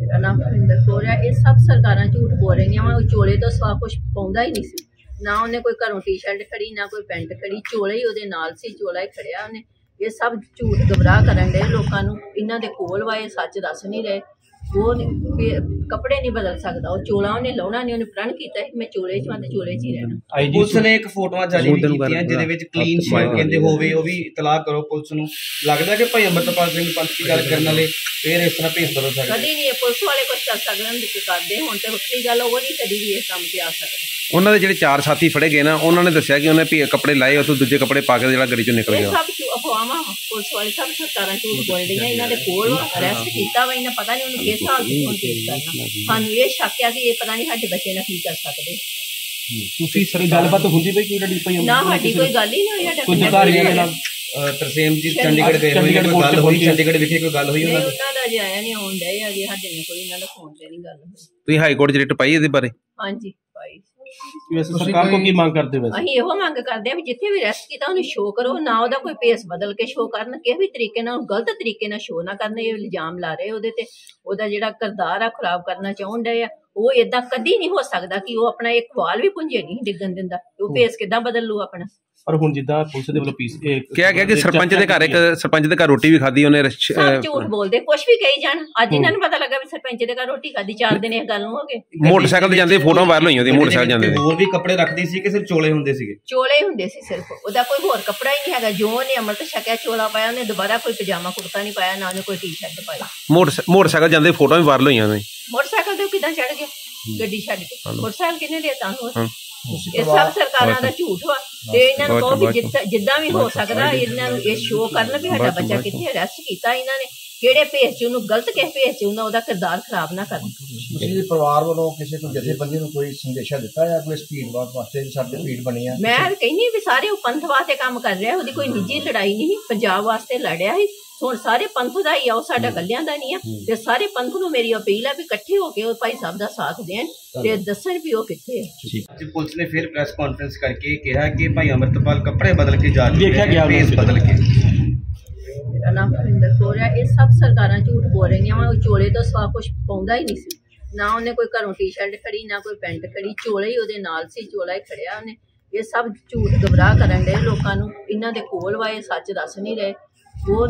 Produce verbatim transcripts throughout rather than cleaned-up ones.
मेरा नाम हरिंदर कौर है। ये सब सरकारां झूठ बोल रही वा। चोले तो सवा कुछ पाउंदा ही नहीं सी, ना उन्हें कोई घरों टी शर्ट खड़ी ना कोई पैंट खड़ी, चोला ही उहदे नाल सी, चोला ही खड़िया उन्हें। ये सब झूठ गमराह करन डे लोकां नूं। इन्हां दे कोल वा ये सच दस नहीं रहे। वो कपड़े नहीं बदल सकता, वो चोला उन्हें लाउणा नहीं, उन्हें प्रण किया मैं चोले च मैं चोले च ही रहना। पुलिस ने एक फोटोआं जारी भी कीतियां जिहदे विच क्लीन शेव कहंदे होवे ओह भी इतलाह करो पुलिस नूं। लगदा कि भाई अमरतपाल सिंह पंथ की गल करन वाले फिर इस तरह भेस बदल सकदे कदी नहीं। पुलिस वाले कुछ कर सकदे करदे हुण ते वक्री गल, वो नहीं कदी भी इस काम ते आ सकदे। उन्होंने जो चार साथी फड़े गए ना, उन्होंने दसिया कि उन्हें कपड़े लाए उस दूजे कपड़े पा के गड्डी चों निकल गया। सब अफवाहां, पुलिस वाले सब सरकारां झूठ बोल रही हैं। इन्हां दे कोल अरेस्ट कीता वा, इन्हां पता नहीं उन्हें किस हाल च हुण पेश करना। सानूं ये शक है कि ये पता नहीं साडे बच्चे नाल की कर सकदे। ਤੁਸੀਂ ਸਰ ਗੱਲਬਾਤ ਹੁੰਦੀ ਪਈ ਕੋਈ ਤੁਹਾਡੀ ना साडी कोई गल ही नहीं होई। कुछ अधिकारियों के नाल ਤਰਸੇਮ ਜੀ ਚੰਡੀਗੜ੍ਹ ਗਏ ਹੋਏ ਨੇ, ਕੋਈ ਗੱਲ ਹੋਈ ਚੰਡੀਗੜ੍ਹ ਵਿਖੇ ਕੋਈ ਗੱਲ ਹੋਈ ਉਹਨਾਂ ਦੀ? ਉਹਨਾਂ ਦਾ ਜੇ ਆਇਆ ਨਹੀਂ ਆਉਣ ਡਿਆ ਅਜੇ ਸਾਡੇ ਨੇ ਕੋਈ ਇਹਨਾਂ ਦਾ ਫੋਨ ਤੇ ਨਹੀਂ ਗੱਲ ਹੋਈ। ਤੁਸੀਂ ਹਾਈ ਕੋਰਟ 'ਚ ਰਿਟ ਪਾਈ ਇਹਦੇ ਬਾਰੇ? ਹਾਂਜੀ ਪਾਈ। ਵੈਸੇ ਸਰਕਾਰ ਕੋ ਕੀ ਮੰਗ ਕਰਦੇ ਵੈਸੇ? ਅਸੀਂ ਇਹੋ ਮੰਗ ਕਰਦੇ ਆ ਵੀ ਜਿੱਥੇ ਵੀ ਅਰੈਸਟ ਕੀਤਾ ਉਹਨੂੰ ਸ਼ੋਅ ਕਰੋ, ਨਾ ਉਹਦਾ ਕੋਈ ਭੇਸ ਬਦਲ ਕੇ ਸ਼ੋਅ ਕਰਨ, ਕਿਸੇ ਵੀ ਤਰੀਕੇ ਨਾਲ ਗਲਤ ਤਰੀਕੇ ਨਾਲ ਸ਼ੋਅ ਨਾ ਕਰਨ। ਇਹ ਇਲਜ਼ਾਮ ਲਾ ਰਹੇ ਉਹਦੇ ਤੇ, ਉਹਦਾ ਜਿਹੜਾ ਕਿਰਦਾਰ ਆ ਖਰਾਬ ਕਰਨਾ ਚਾਹੁਣ ਡਏ ਆ। ਉਹ ਏਦਾਂ ਕਦੀ ਨਹੀਂ ਹੋ ਸਕਦਾ ਕਿ ਉਹ ਆਪਣਾ ਇੱਕ ਵਾਲ ਵੀ ਪੁੰਜੇ ਨਹੀਂ ਡਿੱਗਣ ਦਿੰਦਾ। ਉਹ ਭੇਸ ਕਿੱਦਾਂ ਬਦਲ ਲੂ ਆਪਣਾ? ਪਰ ਹੁਣ ਜਿੱਦਾਂ ਪੁਲਿਸ ਦੇ ਵੱਲੋਂ ਪੀਸ ਕਿਹਾ ਗਿਆ ਕਿ ਸਰਪੰਚ ਦੇ ਘਰ ਇੱਕ ਸਰਪੰਚ ਦੇ ਘਰ ਰੋਟੀ ਵੀ ਖਾਧੀ ਉਹਨੇ। ਸਭ ਝੂਠ ਬੋਲਦੇ, ਕੁਛ ਵੀ ਕਹੀ ਜਾਣ। ਅੱਜ ਇਹਨਾਂ ਨੂੰ ਪਤਾ ਲੱਗਾ ਵੀ ਸਰਪੰਚ ਦੇ ਘਰ ਰੋਟੀ ਖਾਧੀ, ਚਾਰ ਦਿਨ ਇਹ ਗੱਲ ਨੂੰ ਹੋ ਗਏ। ਮੋਟਰਸਾਈਕਲ ਤੇ ਜਾਂਦੇ ਫੋਟੋਆਂ ਵਾਇਰਲ ਹੋਈਆਂ ਉਹਦੀ, ਮੋਟਰਸਾਈਕਲ ਜਾਂਦੇ ਹੋਰ ਵੀ ਕੱਪੜੇ ਰੱਖਦੀ ਸੀ ਕਿ ਸਿਰਫ ਚੋਲੇ ਹੁੰਦੇ ਸੀਗੇ? ਚੋਲੇ ਹੁੰਦੇ ਸੀ ਸਿਰਫ, ਉਹਦਾ ਕੋਈ ਹੋਰ ਕੱਪੜਾ ਹੀ ਨਹੀਂ ਹੈਗਾ। ਜੋ ਉਹਨੇ ਅੰਮ੍ਰਿਤ ਛਕਿਆ ਚੋਲਾ ਪਾਇਆ, ਉਹਨੇ ਦੁਬਾਰਾ ਕੋਈ ਪਜਾਮਾ ਕੁੜਤਾ ਨਹੀਂ ਪਾਇਆ, ਨਾ ਉਹਨੇ ਕੋਈ ਟੀ ਸ਼ਰਟ ਪਾਈ। ਮੋਟਰਸਾਈਕਲ ਜਾਂਦੇ ਫੋਟੋਆਂ ਵੀ ਵਾਇਰਲ ਹੋਈਆਂ ਨੇ। ਮੋਟਰਸਾਈਕਲ ਤੇ ਕਿੱਦਾਂ ਚੜ ਗਿਆ ਗੱਡੀ ਛੱਡ ਕੇ? ਮੋਟਰਸਾਈਕਲ ਕਿਹਨੇ ਦੇ ਤੁਹਾਨੂੰ? ਇਹ ਸਭ ਸਰਕਾਰਾਂ ਦਾ ਝੂਠ ਵਾ। ਤੇ ਇਹਨਾਂ ਨੂੰ ਕਹੋ ਵੀ ਜਿੱਦਾਂ ਵੀ ਹੋ ਸਕਦਾ ਇਹਨਾਂ ਨੂੰ ਇਹ ਸ਼ੋਅ ਕਰਨ ਵੀ ਸਾਡਾ ਬੱਚਾ ਕਿੱਥੇ ਅਰੈਸਟ ਕੀਤਾ ਇਹਨਾਂ ਨੇ, ਕਿਹੜੇ ਭੇਸ ਚ ਉਹਨੂੰ, ਗਲਤ ਕਿਸ ਭੇਸ ਚ ਉਹਨਾਂ ਉਹਦਾ ਕਿਰਦਾਰ ਖਰਾਬ ਨਾ ਕਰਨ। ਤੁਸੀਂ ਪਰਿਵਾਰ ਵੱਲੋਂ ਕਿਸੇ ਕੋਈ ਜਥੇਬੰਦੀ ਨੂੰ ਕੋਈ ਸੰਦੇਸ਼ਾ ਦਿੱਤਾ ਹੈ ਕੋਈ ਸਪੀਡ ਵਾਸਤੇ ਸਾਡੇ ਭੀੜ ਬਣੀ ਆ? ਮੈਂ ਕਹਿੰਦੀ ਵੀ ਸਾਰੇ ਉਹ ਪੰਥ ਵਾਸਤੇ ਕੰਮ ਕਰ ਰਿਹਾ, ਉਹਦੀ ਕੋਈ ਨਿੱਜੀ ਲੜਾਈ ਨਹੀਂ, ਪੰਜਾਬ ਵਾਸਤੇ ਲੜਿਆ ਸੀ। ਹੁਣ ਸਾਰੇ ਪੰਥ ਦਾ ਹੀ ਆ, ਉਹ ਸਾਡਾ ਗੱਲਿਆਂ ਦਾ ਨਹੀਂ ਆ। ਤੇ ਸਾਰੇ ਪੰਥ ਨੂੰ ਮੇਰੀ ਅਪੀਲ ਆ ਵੀ ਇਕੱਠੇ ਹੋ ਕੇ ਉਹ ਭਾਈ ਸਾਹਿਬ ਦਾ ਸਾਥ ਦੇਣ ਤੇ ਦੱਸਣ ਵੀ ਉਹ ਕਿੱਥੇ ਹੈ। ਅੱਜ ਪੁਲਿਸ ਨੇ ਫਿਰ ਪ੍ਰੈਸ ਕਾਨਫਰੰਸ ਕਰਕੇ ਕਿਹਾ ਕਿ ਭਾਈ ਅਮਰਤਪਾਲ ਕੱਪੜੇ ਬਦਲ ਕੇ ਜਾ ਚੁੱਕੇ ਨੇ, ਭੇਸ ਬਦਲ ਕੇ। ਮੇਰਾ ਨਾਮ ਹਰਿੰਦਰ ਕੌਰ ਹੈ। ਇਹ ਸਭ ਸਰਕਾਰਾਂ ਝੂਠ ਬੋਲ ਰਹੀਆਂ ਵਾ। ਉਹ ਚੋਲੇ ਤੋਂ ਸਵਾ ਕੁਛ ਪਾਉਂਦਾ ਹੀ ਨਹੀਂ ਸੀ, ਨਾ ਉਹਨੇ ਕੋਈ ਘਰੋਂ ਟੀ ਸ਼ਰਟ ਖੜੀ ਨਾ ਕੋਈ ਪੈਂਟ ਖੜੀ, ਚੋਲਾ ਹੀ ਉਹਦੇ ਨਾਲ ਸੀ, ਚੋਲਾ ਹੀ ਖੜਿਆ ਉਹਨੇ। ਇਹ ਸਭ ਝੂਠ ਗਮਰਾਹ ਕਰਨ ਡਏ ਲੋਕਾਂ ਨੂੰ। ਇਹਨਾਂ ਦੇ ਕੋਲ ਵਾ ਇਹ ਸੱਚ ਦੱਸ ਨਹੀਂ ਰਹੇ। वो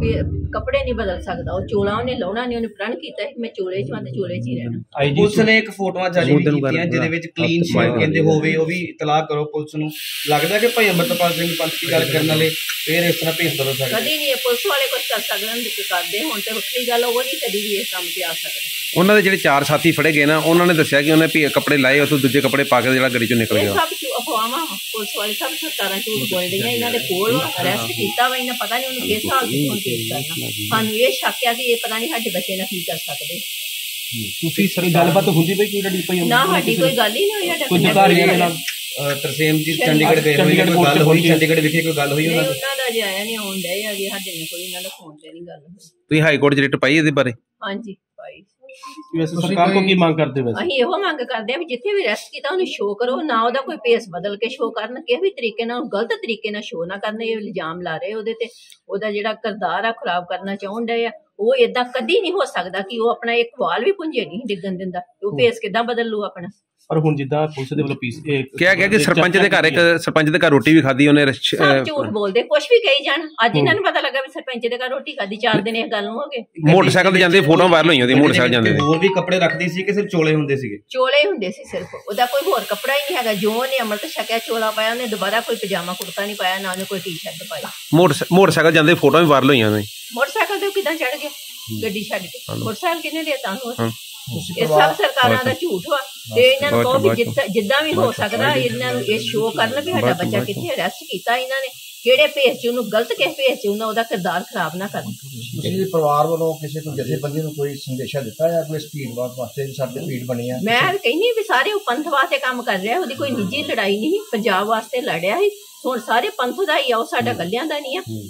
कपड़े नहीं बदल सकता, वो चोला उन्हें लाउणा नहीं, उन्हें प्रण किया मैं चोले च मैं चोले च ही रहना। पुलिस ने एक फोटोआं जारी भी कीतियां जिहदे विच क्लीन शेव कहंदे होवे ओह भी इतलाह करो पुलिस नूं। लगदा कि भाई अमरतपाल सिंह पंथ की गल करन वाले फिर इस तरह भेस बदल सकदे? कदी नहीं। पुलिस वाले कुछ कर सकदे करदे हुण ते वक्री गल, वो नहीं कदी भी इस काम ते आ सकदे। ਉਹਨਾਂ ਦੇ ਜਿਹੜੇ ਚਾਰ ਸਾਥੀ ਫੜੇ ਗਏ ਨਾ, ਉਹਨਾਂ ਨੇ ਦੱਸਿਆ ਕਿ ਉਹਨੇ ਕੱਪੜੇ ਲਾਏ ਉਸ ਦੂਜੇ ਕੱਪੜੇ ਪਾ ਕੇ ਗੱਡੀ ਚੋਂ ਨਿਕਲ ਗਿਆ। ਸਭ ਅਫਵਾਹਾਂ, ਪੁਲਿਸ ਵਾਲੇ ਸਭ ਸਰਕਾਰਾਂ ਝੂਠ ਬੋਲ ਰਹੀਆਂ। ਇਹਨਾਂ ਦੇ ਕੋਲ ਅਰੈਸਟ ਕੀਤਾ ਵਾ, ਇਹਨਾਂ ਪਤਾ ਨਹੀਂ ਉਹਨੂੰ ਕਿਸ ਹਾਲ ਚ ਹੁਣ ਪੇਸ਼ ਕਰਨਾ। ਸਾਨੂੰ ਇਹ ਸ਼ੱਕ ਹੈ ਕਿ ਇਹ ਪਤਾ ਨਹੀਂ ਸਾਡੇ ਬੱਚੇ ਨਾਲ ਕੀ ਕਰ ਸਕਦੇ। ਤੁਸੀਂ ਸਰ ਗੱਲਬਾਤ ਹੁੰਦੀ ਪਈ ਕੋਈ ਤੁਹਾਡੀ ਪਈ? ਨਾ ਸਾਡੀ ਕੋਈ ਗੱਲ ਹੀ ਨਹੀਂ ਹੋਈ। ਕੁਝ ਅਧਿਕਾਰੀਆਂ ਦੇ ਨਾਲ ਤਰਸੇਮ ਜੀ ਚੰਡੀਗੜ੍ਹ ਗਏ ਹੋਏ ਨੇ, ਕੋਈ ਗੱਲ ਹੋਈ ਚੰਡੀਗੜ੍ਹ ਵਿਖੇ ਕੋਈ ਗੱਲ ਹੋਈ ਉਹਨਾਂ ਦੀ? ਉਹਨਾਂ ਦਾ ਜੇ ਆਇਆ ਨਹੀਂ ਆਉਣ ਡਿਆ ਅਜੇ ਸਾਡੇ ਨੇ ਕੋਈ ਇਹਨਾਂ ਦਾ ਫੋਨ ਤੇ ਨਹੀਂ ਗੱਲ ਹੋਈ। ਤੁਸੀਂ ਹਾਈ ਕੋਰਟ 'ਚ ਰਿਟ ਪਾਈ ਇਹਦੇ ਬਾਰੇ? ਹਾਂਜੀ ਪਾਈ। ਵੈਸੇ ਸਰਕਾਰ ਕੋ ਕੀ ਮੰਗ ਕਰਦੇ ਵੈਸੇ? ਅਸੀਂ ਇਹੋ ਮੰਗ ਕਰਦੇ ਆ ਵੀ ਜਿੱਥੇ ਵੀ ਅਰੈਸਟ ਕੀਤਾ ਉਹਨੂੰ ਸ਼ੋਅ ਕਰੋ, ਨਾ ਉਹਦਾ ਕੋਈ ਭੇਸ ਬਦਲ ਕੇ ਸ਼ੋਅ ਕਰਨ, ਕਿਸੇ ਵੀ ਤਰੀਕੇ ਨਾਲ ਗਲਤ ਤਰੀਕੇ ਨਾਲ ਸ਼ੋਅ ਨਾ ਕਰਨ। ਇਹ ਇਲਜ਼ਾਮ ਲਾ ਰਹੇ ਉਹਦੇ ਤੇ, ਉਹਦਾ ਜਿਹੜਾ ਕਿਰਦਾਰ ਆ ਖਰਾਬ ਕਰਨਾ ਚਾਹੁਣ ਡਏ ਆ। ਉਹ ਏਦਾਂ ਕਦੀ ਨਹੀਂ ਹੋ ਸਕਦਾ ਕਿ ਉਹ ਆਪਣਾ ਇੱਕ ਵਾਲ ਵੀ ਪੁੰਜੇ ਨਹੀਂ ਡਿੱਗਣ ਦਿੰਦਾ। ਉਹ ਭੇਸ ਕਿੱਦਾਂ ਬਦਲ ਲੂ ਆਪਣਾ? ਪਰ ਹੁਣ ਜਿੱਦਾਂ ਪੁਲਿਸ ਦੇ ਵੱਲੋਂ ਪੀਸ ਕਿਹਾ ਗਿਆ ਕਿ ਸਰਪੰਚ ਦੇ ਘਰ ਇੱਕ ਸਰਪੰਚ ਦੇ ਘਰ ਰੋਟੀ ਵੀ ਖਾਧੀ ਉਹਨੇ। ਸਭ ਝੂਠ ਬੋਲਦੇ, ਕੁਛ ਵੀ ਕਹੀ ਜਾਣ। ਅੱਜ ਇਹਨਾਂ ਨੂੰ ਪਤਾ ਲੱਗਾ ਵੀ ਸਰਪੰਚ ਦੇ ਘਰ ਰੋਟੀ ਖਾਧੀ, ਚਾਰ ਦਿਨ ਇਹ ਗੱਲ ਨੂੰ ਹੋ ਗਏ। ਮੋਟਰਸਾਈਕਲ ਤੇ ਜਾਂਦੇ ਫੋਟੋਆਂ ਵਾਇਰਲ ਹੋਈਆਂ ਉਹਦੀ, ਮੋਟਰਸਾਈਕਲ ਜਾਂਦੇ। ਹੋਰ ਵੀ ਕੱਪੜੇ ਰੱਖਦੀ ਸੀ ਕਿ ਸਿਰਫ ਚੋਲੇ ਹੁੰਦੇ ਸੀਗੇ? ਚੋਲੇ ਹੁੰਦੇ ਸੀ ਸਿਰਫ, ਉਹਦਾ ਕੋਈ ਹੋਰ ਕੱਪੜਾ ਹੀ ਨਹੀਂ ਹੈਗਾ। ਜੋ ਉਹਨੇ ਅੰਮ੍ਰਿਤ ਛਕਿਆ ਚੋਲਾ ਪਾਇਆ, ਉਹਨੇ ਦੁਬਾਰਾ ਕੋਈ ਪਜਾਮਾ ਕੁੜਤਾ ਨਹੀਂ ਪਾਇਆ, ਨਾ ਉਹਨੇ ਕੋਈ ਟੀ ਸ਼ਰਟ ਪਾਈ। ਮੋਟਰਸਾਈਕਲ ਜਾਂਦੇ ਫੋਟੋਆਂ ਵੀ ਵਾਇਰਲ ਹੋਈਆਂ ਨੇ। ਮੋਟਰਸਾਈਕਲ ਤੇ ਕਿੱਦਾਂ ਚੜ ਗਿਆ ਗੱਡੀ ਛੱਡ ਕੇ? ਮੋਟਰਸਾਈਕਲ ਕਿਹਨੇ ਦੇ ਤੁਹਾਨੂੰ? ਇਹ ਸਭ ਸਰਕਾਰਾਂ ਦਾ ਝੂਠ ਵਾ। ਤੇ ਇਹਨਾਂ ਨੂੰ ਕਹੋ ਵੀ ਜਿੱਦਾਂ ਵੀ ਹੋ ਸਕਦਾ ਇਹਨਾਂ ਨੂੰ ਇਹ ਸ਼ੋਅ ਕਰਨ ਵੀ ਸਾਡਾ ਬੱਚਾ ਕਿੱਥੇ ਅਰੈਸਟ ਕੀਤਾ ਇਹਨਾਂ ਨੇ, ਕਿਹੜੇ ਭੇਸ ਚ ਉਹਨੂੰ, ਗਲਤ ਕਿਸ ਭੇਸ ਚ ਉਹਨਾਂ ਉਹਦਾ ਕਿਰਦਾਰ ਖਰਾਬ ਨਾ ਕਰਨ। ਤੁਸੀਂ ਪਰਿਵਾਰ ਵੱਲੋਂ ਕਿਸੇ ਕੋਈ ਜਥੇਬੰਦੀ ਨੂੰ ਕੋਈ ਸੰਦੇਸ਼ਾ ਦਿੱਤਾ ਹੈ ਕੋਈ ਸਪੀਡ ਵਾਸਤੇ ਸਾਡੇ ਭੀੜ ਬਣੀ ਆ? ਮੈਂ ਕਹਿੰਦੀ ਵੀ ਸਾਰੇ ਉਹ ਪੰਥ ਵਾਸਤੇ ਕੰਮ ਕਰ ਰਿਹਾ, ਉਹਦੀ ਕੋਈ ਨਿੱਜੀ ਲੜਾਈ ਨਹੀਂ, ਪੰਜਾਬ ਵਾਸਤੇ ਲੜਿਆ ਸੀ। ਹੁਣ ਸਾਰੇ ਪੰਥ ਦਾ ਹੀ ਆ, ਉਹ ਸਾਡਾ ਗੱਲਿਆਂ ਦਾ ਨਹੀਂ ਆ।